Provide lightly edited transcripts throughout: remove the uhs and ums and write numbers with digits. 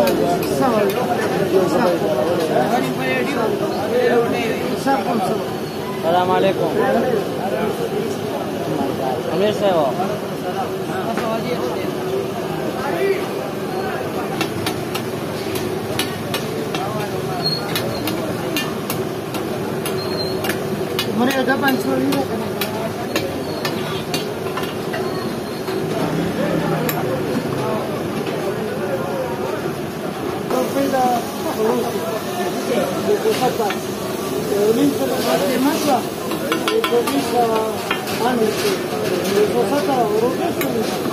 السلام عليكم امیر صاحب Mereka depan sorry. Kopida Rusi. Kopata. Linko de masa. Kopisa anite. Kopata Rusi.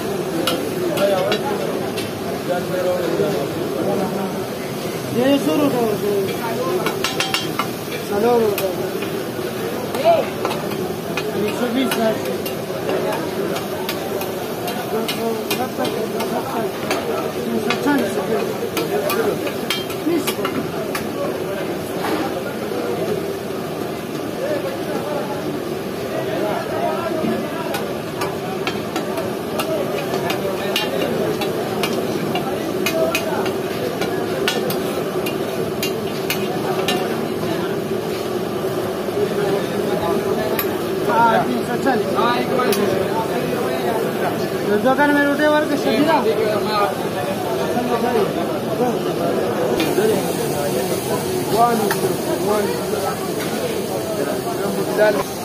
Ye suru do. Saloro. दुकान में रोटे वर्क सजीला वन